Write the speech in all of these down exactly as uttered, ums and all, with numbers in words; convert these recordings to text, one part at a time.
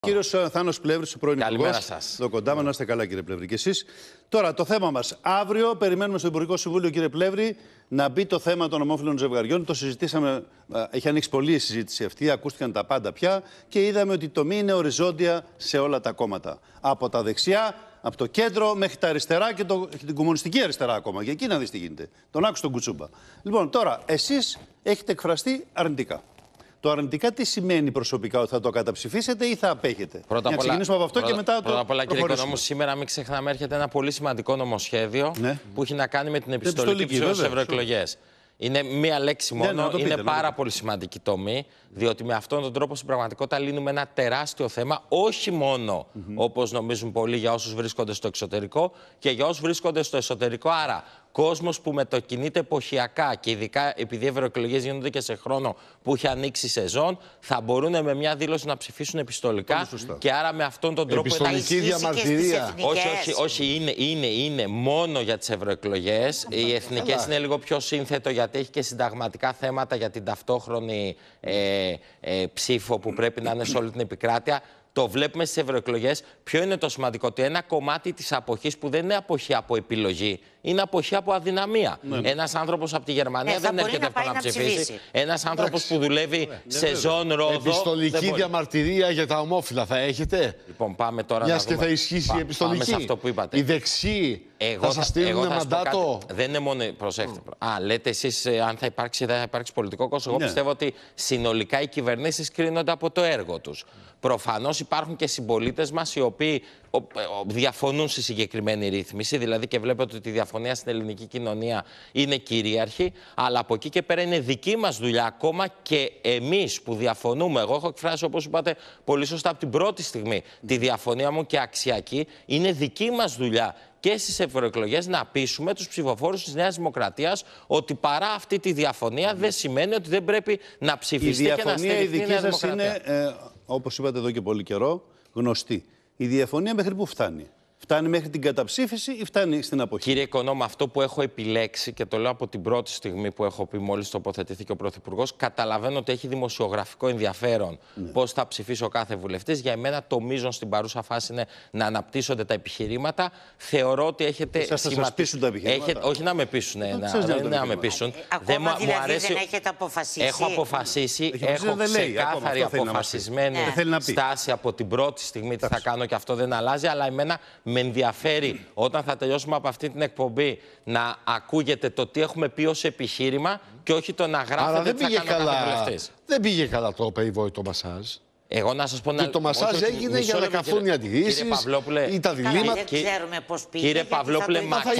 Κύριος Θάνος Πλεύρης, ο πρώην Υπουργός. Εδώ κοντά μας, να είστε καλά, κύριε Πλεύρη, και εσείς. Τώρα, το θέμα μας. Αύριο περιμένουμε στο Υπουργικό Συμβούλιο, κύριε Πλεύρη, να μπει το θέμα των ομόφυλων ζευγαριών. Το συζητήσαμε, έχει ανοίξει πολύ η συζήτηση αυτή, ακούστηκαν τα πάντα πια και είδαμε ότι η τομή είναι οριζόντια σε όλα τα κόμματα. Από τα δεξιά, από το κέντρο μέχρι τα αριστερά και, το, και την κομμουνιστική αριστερά ακόμα. Και εκεί να δεις τι γίνεται. Τον άκουσε τον Κουτσούμπα. Λοιπόν, τώρα, εσείς έχετε εκφραστεί αρνητικά. Το αρνητικά τι σημαίνει προσωπικά, ότι θα το καταψηφίσετε ή θα απέχετε? Πρώτα να ξεκινήσουμε από αυτό πρώτα, και μετά το. Πρώτα απ' όλα, κύριε Οικονόμου, σήμερα μην ξεχνάμε, έρχεται ένα πολύ σημαντικό νομοσχέδιο, ναι, που έχει να κάνει με την επιστολική ψήφο στις ευρωεκλογές. Είναι μία λέξη μόνο, ναι, ναι, είναι πείτε, πάρα ναι. πολύ σημαντική τομή, διότι με αυτόν τον τρόπο στην πραγματικότητα λύνουμε ένα τεράστιο θέμα, όχι μόνο mm-hmm. όπως νομίζουν πολλοί για όσους βρίσκονται στο εξωτερικό και για όσους βρίσκονται στο εσωτερικό. Άρα, κόσμος που μετακινείται εποχιακά και ειδικά επειδή οι ευρωεκλογές γίνονται και σε χρόνο που έχει ανοίξει σεζόν, θα μπορούν με μια δήλωση να ψηφίσουν επιστολικά και άρα με αυτόν τον τρόπο. Επιστολική διαμαρτυρία. Όχι, όχι, όχι, είναι, είναι, είναι μόνο για τις ευρωεκλογές. Οι εθνικές είναι λίγο πιο σύνθετο γιατί έχει και συνταγματικά θέματα για την ταυτόχρονη ε, ε, ψήφο που πρέπει να είναι σε όλη την επικράτεια. Το βλέπουμε στις ευρωεκλογές. Ποιο είναι το σημαντικό? Ότι ένα κομμάτι της αποχής που δεν είναι αποχή από επιλογή, είναι αποχή από αδυναμία. Ναι. Ένας άνθρωπος από τη Γερμανία ε, δεν έρχεται εύκολα να, να ψηφίσει. Ένας άνθρωπος που δουλεύει ναι, σεζόν ρόδο. Επιστολική διαμαρτυρία για τα ομόφυλα θα έχετε? Λοιπόν, πάμε τώρα Μιας να δούμε. Και θα ισχύσει Πά, η επιστολική. Πάμε σε αυτό που είπατε. Οι δεξιοί εγώ θα σας στείλουν μαντάτο? Δεν είναι μόνο. Προσέχτε. Mm. Α, λέτε εσείς αν θα υπάρξει ή δεν θα υπάρξει πολιτικό κόστος. Εγώ ναι. πιστεύω ότι συνολικά οι κυβερνήσεις κρίνονται από το έργο τους. Προφανώς υπάρχουν και συμπολίτες μας οι οποίοι διαφωνούν στη συγκεκριμένη ρύθμιση, δηλαδή και βλέπετε ότι η διαφωνία στην ελληνική κοινωνία είναι κυρίαρχη, αλλά από εκεί και πέρα είναι δική μας δουλειά, ακόμα και εμείς που διαφωνούμε. Εγώ έχω εκφράσει, όπως είπατε πολύ σωστά, από την πρώτη στιγμή τη διαφωνία μου και αξιακή. Είναι δική μας δουλειά και στις ευρωεκλογές να πείσουμε τους ψηφοφόρους της Νέας Δημοκρατίας ότι παρά αυτή τη διαφωνία δεν σημαίνει ότι δεν πρέπει να ψηφιστεί και να στηριχθεί η Νέα Δημοκρατία. Είναι, ε, όπως είπατε εδώ και πολύ καιρό, γνωστή. Η διαφωνία μέχρι πού φτάνει? Φτάνει μέχρι την καταψήφιση ή φτάνει στην αποχή? Κύριε Οικονόμου, αυτό που έχω επιλέξει και το λέω από την πρώτη στιγμή που έχω πει, μόλις τοποθετήθηκε ο Πρωθυπουργός, καταλαβαίνω ότι έχει δημοσιογραφικό ενδιαφέρον ναι. πώς θα ψηφίσει ο κάθε βουλευτής. Για εμένα το μείζον στην παρούσα φάση είναι να αναπτύσσονται τα επιχειρήματα. Θεωρώ ότι έχετε. Σας θα σας πείσουν τα επιχειρήματα? Έχετε... Όχι να με πείσουν, ναι, να, να, να με πείσουν. Ε, δεν ακόμα μου δηλαδή αρέσει... δεν έχετε αποφασίσει? Έχω αποφασίσει, Έχει έχω ξεκάθαρη αποφασισμένη στάση από την πρώτη στιγμή τι θα κάνω και αυτό δεν αλλάζει, αλλά εμένα με ενδιαφέρει όταν θα τελειώσουμε από αυτή την εκπομπή να ακούγεται το τι έχουμε πει ως επιχείρημα και όχι το να γράφετε τι θα κάνω κάθε βουλευτής. Δεν πήγε καλά το περιβόητο μασάζ. Εγώ να σας πω να... Και το μασάζ έγινε για να καθούν οι αντιρρήσεις ή τα διλήμματα. Δεν ξέρουμε πώς πήγε. Κύριε Παυλόπουλε, μακάρι...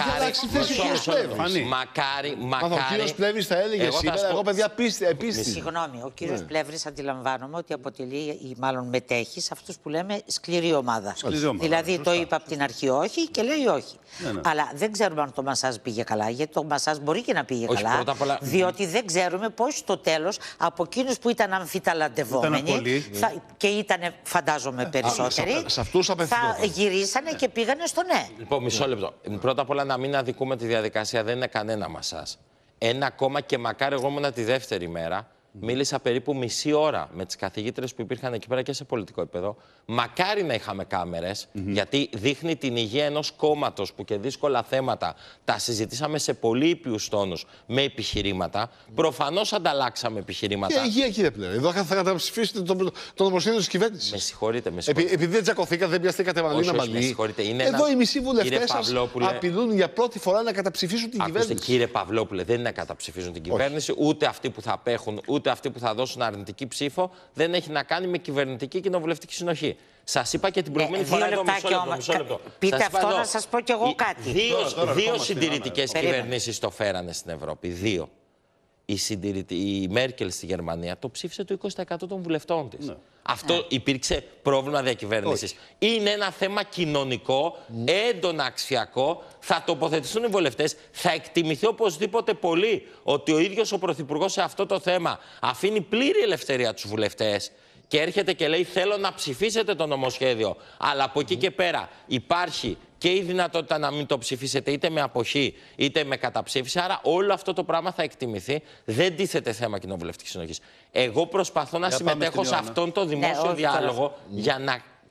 Μακάρι, μακάρι... Ο κύριος Πλεύρης θα έλεγε σήμερα, εγώ παιδιά πίστη. Συγγνώμη, ο κύριος Πλεύρης αντιλαμβάνομαι ότι αποτελεί ή μάλλον μετέχει σε αυτούς που λέμε σκληρή ομάδα. Δηλαδή το είπα από την αρχή όχι και λέει όχι. Αλλά δεν ξέρουμε αν το μασάζ πήγε καλά, γιατί το μασάζ μπορεί και να πήγε καλά, διότι δεν ξέρουμε πώς στο τέλος από εκείνους που ήταν αμφιταλαντευόμενοι και ήταν, φαντάζομαι, περισσότεροι, σε, σε αυτούς θα γυρίσανε και πήγανε στο ναι. Λοιπόν, μισό λεπτό. Πρώτα απ' όλα να μην αδικούμε τη διαδικασία, δεν είναι κανένα μασάζ. Ένα ακόμα και μακάρι εγώ ήμουνα τη δεύτερη μέρα. Μίλησα περίπου μισή ώρα με τις καθηγήτρες που υπήρχαν εκεί πέρα και σε πολιτικό επίπεδο. Μακάρι να είχαμε κάμερες, mm-hmm. γιατί δείχνει την υγεία ενός κόμματος που και δύσκολα θέματα τα συζητήσαμε σε πολύ ήπιους τόνους με επιχειρήματα. Mm-hmm. Προφανώς ανταλλάξαμε επιχειρήματα. Και υγεία, κύριε Πλεύρη. Εδώ θα καταψηφίσετε το, το, το νομοσχέδιο της κυβέρνησης. Με συγχωρείτε, με συγχωρείτε. Επει, επειδή δεν τσακωθήκατε, δεν πιαστήκατε μαλλίνα μαλλί. Είναι εδώ ένα... οι μισοί βουλευτές σας Παυλόπουλε... απειλούν για πρώτη φορά να καταψηφίσουν την Ακούστε, κυβέρνηση. Κύριε Παυλόπουλε, δεν είναι να καταψηφίσουν την κυβέρνηση, όχι. Ούτε αυτοί που θα απέχουν, ούτε αυτοί που θα δώσουν αρνητική ψήφο, δεν έχει να κάνει με κυβερνητική και κοινοβουλευτική συνοχή. Σας είπα και την προηγούμενη ε, φορά εδώ μισό λεπτό, μισό λεπτό. Πείτε σας αυτό εδώ, να σας πω κι εγώ κάτι. Δύο, δύο συντηρητικές κυβερνήσεις το φέρανε στην Ευρώπη. Δύο. Η, συντηρητη... η Μέρκελ στη Γερμανία το ψήφισε το είκοσι τοις εκατό των βουλευτών της. Ναι. Αυτό ναι. υπήρξε πρόβλημα διακυβέρνησης. Είναι ένα θέμα κοινωνικό, ναι. έντονα αξιακό. Θα τοποθετηθούν οι βουλευτές. Θα εκτιμηθεί οπωσδήποτε πολύ ότι ο ίδιος ο Πρωθυπουργός σε αυτό το θέμα αφήνει πλήρη ελευθερία τους βουλευτές και έρχεται και λέει θέλω να ψηφίσετε το νομοσχέδιο. Αλλά από εκεί και πέρα υπάρχει και η δυνατότητα να μην το ψηφίσετε είτε με αποχή είτε με καταψήφιση. Άρα όλο αυτό το πράγμα θα εκτιμηθεί. Δεν τίθεται θέμα κοινοβουλευτικής συνοχής. Εγώ προσπαθώ να για συμμετέχω σε αυτόν τον δημόσιο ναι, διάλογο για να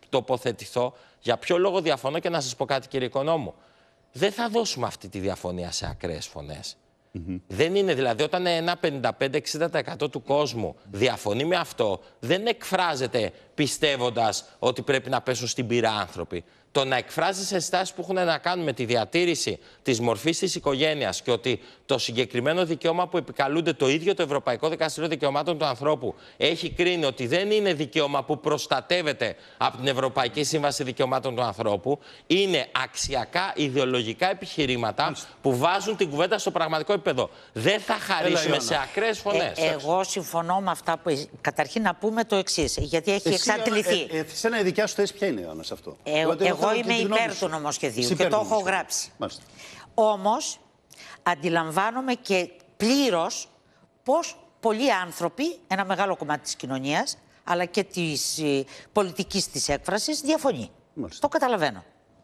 τοποθετηθώ για ποιο λόγο διαφωνώ και να σας πω κάτι, κύριε Οικονόμου. Δεν θα δώσουμε αυτή τη διαφωνία σε ακραίες φωνές. Mm-hmm. Δεν είναι δηλαδή όταν ένα πενήντα πέντε με εξήντα τοις εκατό του κόσμου διαφωνεί με αυτό, δεν εκφράζεται πιστεύοντας ότι πρέπει να πέσουν στην πύρα άνθρωποι. Το να εκφράζει σε στάσεις που έχουν να κάνουν με τη διατήρηση της μορφής της οικογένειας και ότι το συγκεκριμένο δικαίωμα που επικαλούνται το ίδιο το Ευρωπαϊκό Δικαστήριο Δικαιωμάτων του Ανθρώπου έχει κρίνει ότι δεν είναι δικαίωμα που προστατεύεται από την Ευρωπαϊκή Σύμβαση Δικαιωμάτων του Ανθρώπου, είναι αξιακά, ιδεολογικά επιχειρήματα Μάλιστα. που βάζουν την κουβέντα στο πραγματικό επίπεδο. Δεν θα χαρίσουμε Έλα, σε ακραίες φωνές. Ε, εγώ συμφωνώ με αυτά που. Καταρχήν να πούμε το εξής, γιατί έχει Εσύ, εξαντληθεί. Ε, ε, σε ένα ειδικά σου θέση, ποια είναι, Ιωάννα, σε αυτό. Ε, Εγώ είμαι υπέρ του νομοσχεδίου και το έχω γράψει. Μάλιστα. Όμως, αντιλαμβάνομαι και πλήρως πώς πολλοί άνθρωποι, ένα μεγάλο κομμάτι της κοινωνίας, αλλά και της ε, πολιτικής της έκφρασης, διαφωνεί. Μάλιστα. Το καταλαβαίνω.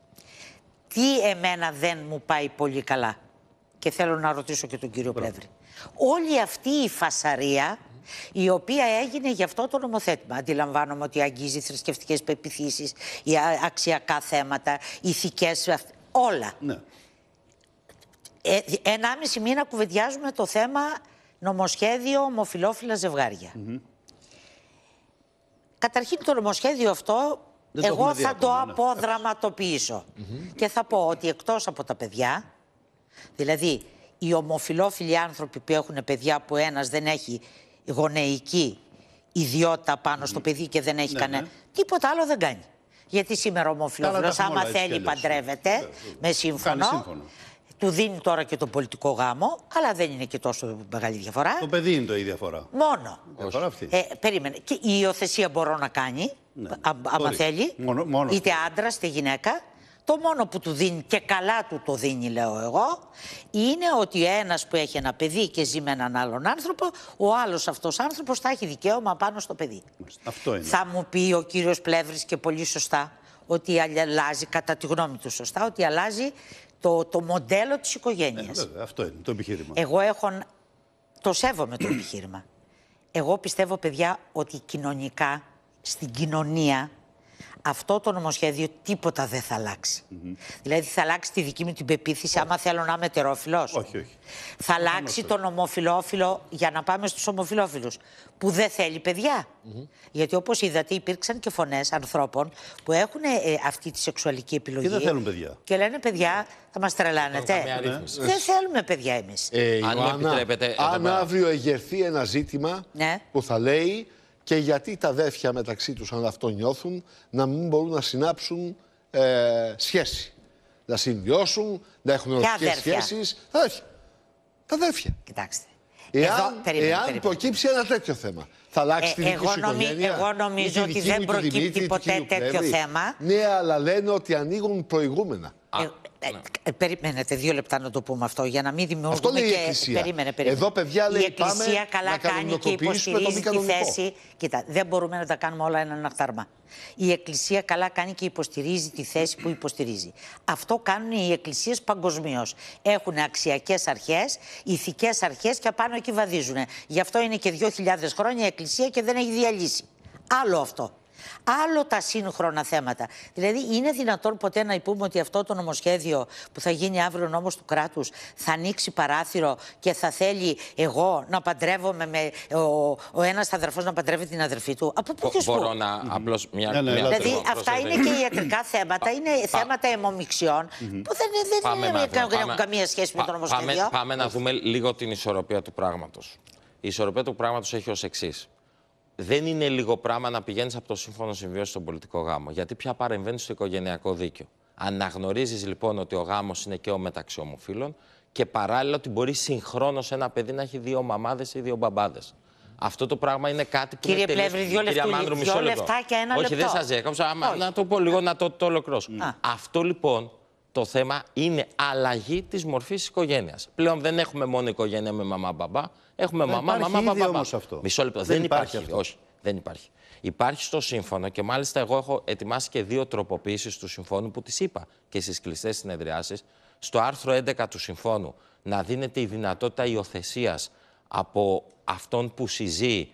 Τι εμένα δεν μου πάει πολύ καλά, και θέλω να ρωτήσω και τον κύριο Μπράβο. Πλεύρη. Όλη αυτή η φασαρία, η οποία έγινε για αυτό το νομοθέτημα. Αντιλαμβάνομαι ότι αγγίζει θρησκευτικές πεποιθήσεις, αξιακά θέματα, ηθικές, όλα. Ναι. Ε, ενάμιση μήνα κουβεντιάζουμε το θέμα νομοσχέδιο ομοφυλόφιλα ζευγάρια. Mm-hmm. Καταρχήν το νομοσχέδιο αυτό, Δεν εγώ θα το ναι. αποδραματοποιήσω. Mm-hmm. Και θα πω ότι εκτός από τα παιδιά, δηλαδή οι ομοφυλόφιλοι άνθρωποι που έχουν παιδιά που ένας δεν έχει γονεϊκή ιδιότητα πάνω mm. στο παιδί και δεν έχει ναι, κανένα. Ναι. Τίποτα άλλο δεν κάνει. Γιατί σήμερα ο ομοφυλόφιλος, άμα θέλει, παντρεύεται yeah. με σύμφωνο. σύμφωνο. Του δίνει τώρα και τον πολιτικό γάμο, αλλά δεν είναι και τόσο μεγάλη διαφορά. Το παιδί είναι το η διαφορά. Μόνο. Διαφορά αυτή. Ε, περίμενε. Και η υιοθεσία μπορώ να κάνει, ναι. άμα θέλει, μόνο, μόνο είτε άντρα είτε γυναίκα. Το μόνο που του δίνει, και καλά του το δίνει, λέω εγώ, είναι ότι ένας που έχει ένα παιδί και ζει με έναν άλλον άνθρωπο, ο άλλος αυτός άνθρωπος θα έχει δικαίωμα πάνω στο παιδί. Αυτό είναι. Θα μου πει ο κύριος Πλεύρης και πολύ σωστά, ότι αλλάζει, κατά τη γνώμη του σωστά, ότι αλλάζει το, το μοντέλο της οικογένειας. Ε, βέβαια, αυτό είναι το επιχείρημα. Εγώ έχω, το σέβομαι το επιχείρημα. Εγώ πιστεύω, παιδιά, ότι κοινωνικά, στην κοινωνία, αυτό το νομοσχέδιο τίποτα δεν θα αλλάξει. Mm-hmm. Δηλαδή θα αλλάξει τη δική μου την πεποίθηση, άμα θέλω να είμαι ετερόφιλος. Όχι, όχι. Θα αλλάξει τον ομοφυλόφιλο, για να πάμε στους ομοφυλόφιλους, που δεν θέλει παιδιά. Mm-hmm. Γιατί όπως είδατε υπήρξαν και φωνές ανθρώπων που έχουν ε, αυτή τη σεξουαλική επιλογή. Και δεν θέλουν παιδιά. Και λένε, παιδιά, θα μας τρελάνετε. Ναι. Δεν θέλουμε παιδιά εμείς. Ε, αν Ιωάννα, αν αύριο εγερθεί ένα ζήτημα ναι. που θα λέει... Και γιατί τα αδέρφια μεταξύ τους, αν αυτό νιώθουν, να μην μπορούν να συνάψουν ε, σχέση. Να συμβιώσουν, να έχουν ερωτικές σχέσεις. Τα αδέρφια. Τα αδέρφια. Κοιτάξτε. Εάν, Εδώ, περίμενε, εάν περίμενε. προκύψει ένα τέτοιο θέμα, θα αλλάξει ε, τη δική εγώ σου οικογένεια. Εγώ νομίζω ότι δεν προκύπτει Δημήτρη, ποτέ τέτοιο θέμα. Ναι, αλλά λένε ότι ανοίγουν προηγούμενα. Ε, ε, ε, περιμένετε δύο λεπτά να το πούμε αυτό, για να μην δημιουργούμε. Αυτό λέει και... η Εκκλησία. Περίμενε, περίμενε. Εδώ, παιδιά, λέει, η Εκκλησία καλά κάνει και υποστηρίζει τη θέση. Κοίτα, δεν μπορούμε να τα κάνουμε όλα έναν αχταρμά. Η Εκκλησία καλά κάνει και υποστηρίζει τη θέση που υποστηρίζει. Αυτό κάνουν οι εκκλησίες παγκοσμίως. Έχουν αξιακές αρχές, ηθικές αρχές και απάνω εκεί βαδίζουν. Γι' αυτό είναι και δύο χιλιάδες χρόνια η Εκκλησία και δεν έχει διαλύσει. Άλλο αυτό. Άλλο τα σύγχρονα θέματα. Δηλαδή, είναι δυνατόν ποτέ να πούμε ότι αυτό το νομοσχέδιο που θα γίνει αύριο νόμος του κράτους θα ανοίξει παράθυρο και θα θέλει εγώ να παντρεύομαι με ο, ο ένας αδερφός να παντρεύει την αδερφή του? Από πού και Μπορώ να απλώς μια. Ναι, ναι, μια δηλαδή, μια αυτά είναι και ιατρικά θέματα, είναι Πα... θέματα αιμομιξιών mm-hmm. που δεν, δεν πάμε, είναι, πάμε, έχουν καμία σχέση Πα... με το νομοσχέδιο. Πάμε, πάμε να δούμε λίγο την ισορροπία του πράγματος. Η ισορροπία του πράγματος έχει ως εξής. Δεν είναι λίγο πράγμα να πηγαίνεις από το σύμφωνο συμβίωση στον πολιτικό γάμο, γιατί πια παρεμβαίνεις στο οικογενειακό δίκαιο. Αναγνωρίζεις λοιπόν ότι ο γάμος είναι και ο μεταξύ ομοφύλων και παράλληλα ότι μπορεί συγχρόνως ένα παιδί να έχει δύο μαμάδες ή δύο μπαμπάδες. Αυτό το πράγμα είναι κάτι που. Κύριε είναι Πλεύρη, δύο, λεπτού, δύο λεπτά και ένα Όχι, λεπτό. Όχι, δεν σας έκαψα. Να το πω λίγο, να το, το ολοκληρώσω. Mm. Αυτό λοιπόν το θέμα είναι αλλαγή της μορφής της οικογένειας. Πλέον δεν έχουμε μόνο οικογένεια με μαμά-μπαμπά. Έχουμε δεν μαμά, μαμά, μπαμπά. Μισό λεπτό. Δεν, δεν υπάρχει. υπάρχει όχι, δεν υπάρχει. Υπάρχει στο σύμφωνο και μάλιστα εγώ έχω ετοιμάσει και δύο τροποποιήσεις του συμφώνου που τις είπα και στις κλειστές συνεδριάσεις. Στο άρθρο έντεκα του συμφώνου να δίνεται η δυνατότητα υιοθεσίας από αυτόν που συζεί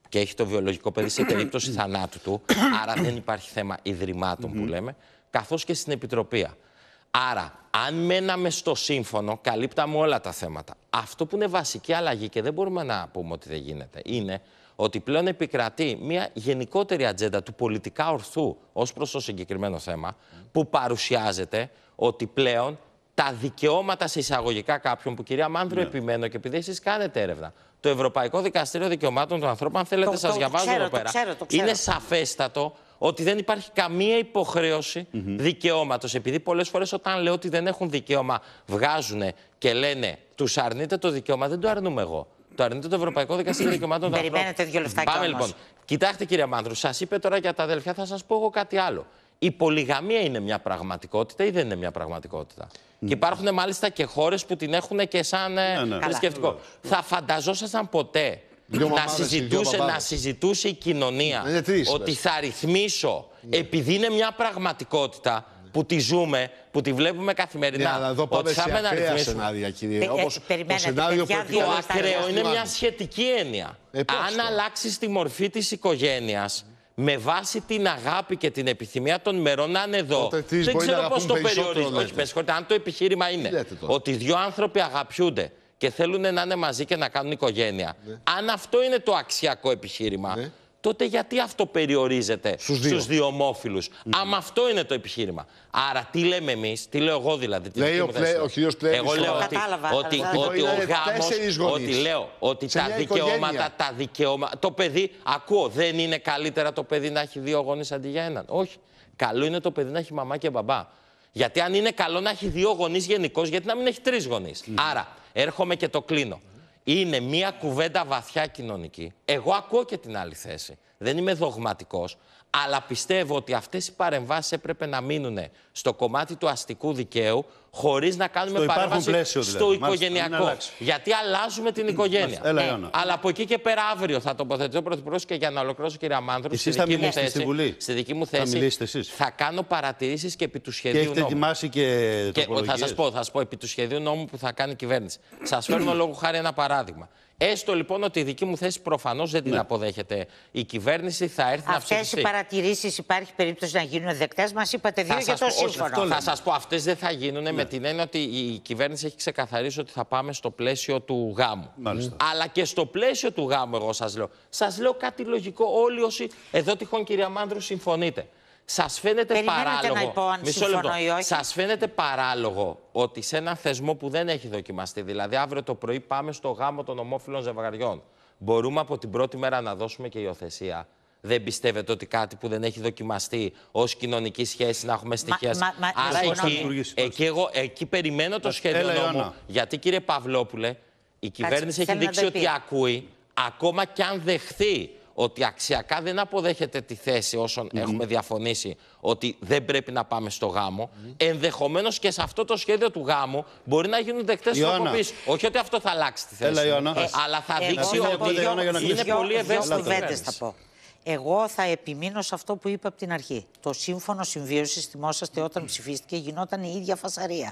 και έχει το βιολογικό παιδί σε περίπτωση θανάτου του, άρα δεν υπάρχει θέμα ιδρυμάτων που λέμε, καθώς και στην επιτροπή. Άρα, αν μέναμε στο σύμφωνο, καλύπταμε όλα τα θέματα. Αυτό που είναι βασική αλλαγή και δεν μπορούμε να πούμε ότι δεν γίνεται, είναι ότι πλέον επικρατεί μια γενικότερη ατζέντα του πολιτικά ορθού ως προς το συγκεκριμένο θέμα, που παρουσιάζεται ότι πλέον τα δικαιώματα σε εισαγωγικά κάποιων, που κυρία Μάνδρου, yeah. επιμένω και επειδή εσείς κάνετε έρευνα, το Ευρωπαϊκό Δικαστήριο Δικαιωμάτων των Ανθρώπων, αν θέλετε, το, σας το, διαβάζω το ξέρω, εδώ πέρα, το ξέρω, το ξέρω. Είναι σαφέστατο ότι δεν υπάρχει καμία υποχρέωση mm-hmm. δικαιώματος. Επειδή πολλές φορές όταν λέω ότι δεν έχουν δικαίωμα, βγάζουν και λένε τους αρνείτε το δικαίωμα, δεν το αρνούμε εγώ. Το αρνείται το Ευρωπαϊκό Δικαστήριο Δικαιωμάτων των Ανθρώπων. Περιμένετε δύο λεφτάκια. Πάμε όμως. λοιπόν. Κοιτάξτε, κυρία Μάνδρου, σας είπε τώρα για τα αδελφιά, θα σας πω εγώ κάτι άλλο. Η πολυγαμία είναι μια πραγματικότητα ή δεν είναι μια πραγματικότητα? Mm. Και υπάρχουν μάλιστα και χώρες που την έχουν και σαν ναι, ναι. θρησκευτικό. Θα φανταζόσασταν ποτέ να, μαμάδες, συζητούσε, να συζητούσε η κοινωνία ότι θα ρυθμίσω ναι. επειδή είναι μια πραγματικότητα που τη ζούμε, που τη βλέπουμε καθημερινά. Ναι, αλλά εδώ πάμε σε ακραία σενάρια, κύριε. Ε, όπως ε, το σενάριο που το ακραίο είναι μια σχετική έννοια. Ε, Αν αλλάξει τη μορφή της οικογένειας, με βάση την αγάπη και την επιθυμία των μερών να είναι εδώ. Δεν ξέρω πώς το περιορίζει. Όχι, με συγχωρείτε, αν το επιχείρημα είναι ότι δύο άνθρωποι αγαπιούνται και θέλουν να είναι μαζί και να κάνουν οικογένεια, ναι. αν αυτό είναι το αξιακό επιχείρημα, ναι. τότε γιατί αυτό περιορίζεται στους δύο, στους δύο ομόφυλους, mm. άμα αυτό είναι το επιχείρημα. Άρα τι λέμε εμείς, τι λέω εγώ δηλαδή, τι λέει ο, πλέ, ο κύριος Πλεύρης. Εγώ λέω ότι, ότι, ότι ο γάμος, ότι λέω ότι τα δικαιώματα, τα δικαιώματα, το παιδί, ακούω, δεν είναι καλύτερα το παιδί να έχει δύο γονείς αντί για έναν? Όχι. Καλό είναι το παιδί να έχει μαμά και μπαμπά. Γιατί αν είναι καλό να έχει δύο γονείς γενικώς, γιατί να μην έχει τρεις γονείς? Mm. Άρα, έρχομαι και το κλείνω. Είναι μια κουβέντα βαθιά κοινωνική. Εγώ ακούω και την άλλη θέση. Δεν είμαι δογματικός, αλλά πιστεύω ότι αυτές οι παρεμβάσεις έπρεπε να μείνουν στο κομμάτι του αστικού δικαίου, χωρίς να κάνουμε στο παρέμβαση πλαίσιο, δηλαδή. στο οικογενειακό. Γιατί αλλάζουμε την οικογένεια. Έλα, ε, αλλά από εκεί και πέρα αύριο θα τοποθετήσω ο Πρωθυπουργός και για να ολοκληρώσω, κυρία Μάνδρου, στη δική, μου θέση, στη, Βουλή. στη δική μου θέση θα, θα κάνω παρατηρήσεις και επί του σχεδίου και έχετε νόμου. ετοιμάσει και, και θα σας πω, θα σας πω επί του σχεδίου νόμου που θα κάνει η κυβέρνηση. Σας φέρνω λόγω χάρη ένα παράδειγμα. Έστω λοιπόν ότι η δική μου θέση προφανώς δεν την ναι. αποδέχεται η κυβέρνηση, θα έρθει αυτές να ψηφιστεί. Αυτές οι παρατηρήσεις υπάρχει περίπτωση να γίνουν δεκτές? Μας είπατε δύο για το σύμφωνο. Θα σας πω, αυτές δεν θα γίνουν ναι. με την έννοια ότι η κυβέρνηση έχει ξεκαθαρίσει ότι θα πάμε στο πλαίσιο του γάμου. Μάλιστα. Αλλά και στο πλαίσιο του γάμου, εγώ σας λέω. Σας λέω κάτι λογικό. Όλοι όσοι εδώ τυχόν, κυρία Μάνδρου, συμφωνείτε. Σας φαίνεται Περιμένετε παράλογο, να πω αν μισό λεπτό, ή όχι. σας φαίνεται παράλογο ότι σε έναν θεσμό που δεν έχει δοκιμαστεί, δηλαδή αύριο το πρωί πάμε στο γάμο των ομόφυλων ζευγαριών, μπορούμε από την πρώτη μέρα να δώσουμε και υιοθεσία? Δεν πιστεύετε ότι κάτι που δεν έχει δοκιμαστεί ως κοινωνική σχέση να έχουμε στοιχεία? Μα, μα, Άρα εκεί, εκεί, εγώ, εκεί περιμένω το σχέδιο νόμου, γιατί κύριε Παυλόπουλε, η κυβέρνηση Κάτσε, έχει δείξει ότι ακούει, ακόμα κι αν δεχθεί ότι αξιακά δεν αποδέχεται τη θέση όσων mm-hmm. έχουμε διαφωνήσει ότι δεν πρέπει να πάμε στο γάμο, mm-hmm. ενδεχομένως και σε αυτό το σχέδιο του γάμου μπορεί να γίνουν δεκτές τροποποιήσεις. Όχι ότι αυτό θα αλλάξει τη θέση, Έλα, ε, αλλά θα ε, δείξει ότι είναι πολύ ευαίσθητο. Εγώ θα επιμείνω σε αυτό που είπα από την αρχή. Το σύμφωνο συμβίωσης, θυμόσαστε, όταν ψηφίστηκε, γινόταν η ίδια φασαρία.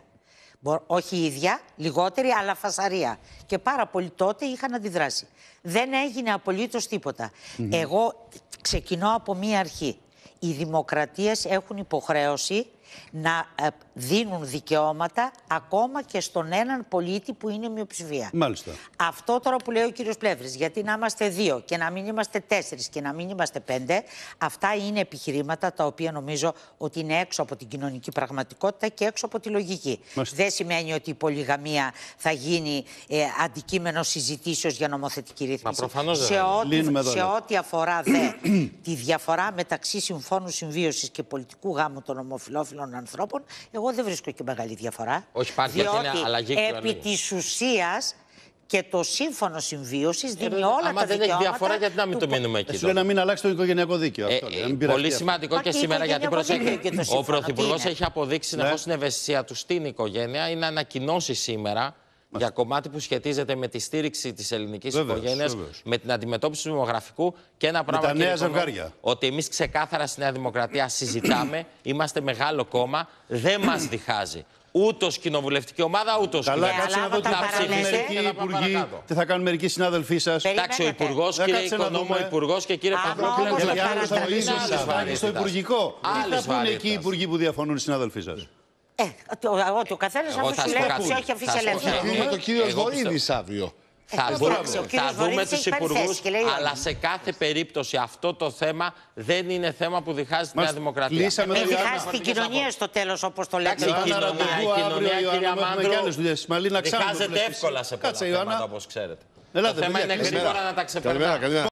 Όχι η ίδια, λιγότερη, αλλά φασαρία. Και πάρα πολλοί τότε είχαν αντιδράσει. Δεν έγινε απολύτως τίποτα. Mm-hmm. Εγώ ξεκινώ από μία αρχή. Οι δημοκρατίες έχουν υποχρέωση να ε, δίνουν δικαιώματα ακόμα και στον έναν πολίτη που είναι μειοψηφία. Μάλιστα. Αυτό τώρα που λέει ο κύριος Πλεύρης, γιατί να είμαστε δύο και να μην είμαστε τέσσερις και να μην είμαστε πέντε, αυτά είναι επιχειρήματα τα οποία νομίζω ότι είναι έξω από την κοινωνική πραγματικότητα και έξω από τη λογική. Μάλιστα. Δεν σημαίνει ότι η πολυγαμία θα γίνει ε, αντικείμενο συζητήσεως για νομοθετική ρύθμιση. Μα προφανώς σε ό,τι, σε ό,τι αφορά δε τη διαφορά μεταξύ συμφώνου συμβίωσης και πολιτικού γάμου των ομοφυλόφιλων ανθρώπων, εγώ δεν βρίσκω και μεγάλη διαφορά. Όχι, υπάρχει, διότι είναι αλλαγή επί της ουσίας και το σύμφωνο συμβίωσης δίνει ε, όλα τα δικαιώματα. Αν δεν έχει διαφορά, γιατί να μην το μείνουμε εκεί? Σου λέει να μην αλλάξει το οικογενειακό δίκαιο. Ε, αυτό, ε, πολύ σημαντικό και σήμερα, γιατί προσέχει. Ο Πρωθυπουργός έχει αποδείξει συνεχώς την ευαισθησία του στην οικογένεια. Είναι ανακοινώσει σήμερα για κομμάτι που σχετίζεται με τη στήριξη της ελληνικής οικογένειας, με την αντιμετώπιση του δημογραφικού και ένα πράγμα, με τα νέα ζευγάρια. Ότι εμείς ξεκάθαρα στη Νέα Δημοκρατία συζητάμε, είμαστε μεγάλο κόμμα, δεν μας διχάζει Ούτε ως κοινοβουλευτική ομάδα, ούτε ως Καλά, κυβέρνηση. κάτσε να δω τι θα κάνουν μερικοί υπουργοί, τι θα κάνουν μερικοί συνάδελφοί σας. Εντάξει, ο Υπουργός, κύριε Οικονόμο, Υπουργός και κύριε Παπαδόπουλο. Θα πάει στο Υπουργικό. Τι θα πούνε εκεί οι υπουργοί που διαφωνούν οι συνάδελφοί σας. Ε, ότι ο καθένας αυτό σου λέει ότι όχι αφήσει ελεύθερο. Θα δούμε τον κύριο Βορύδης αύριο. Θα, ε, δούμε, θα δούμε τους υπουργούς, αλλά σε κάθε περίπτωση αυτό το θέμα δεν είναι θέμα που διχάζει τη Νέα Δημοκρατία. Με διχάζει την κοινωνία στο τέλος, όπως το λέτε. Η κοινωνία, η κοινωνία, κυρία Μάντρο, διχάζεται εύκολα σε πολλά θέματα, όπως ξέρετε. Το θέμα είναι γρήγορα να τα ξεπερνάμε.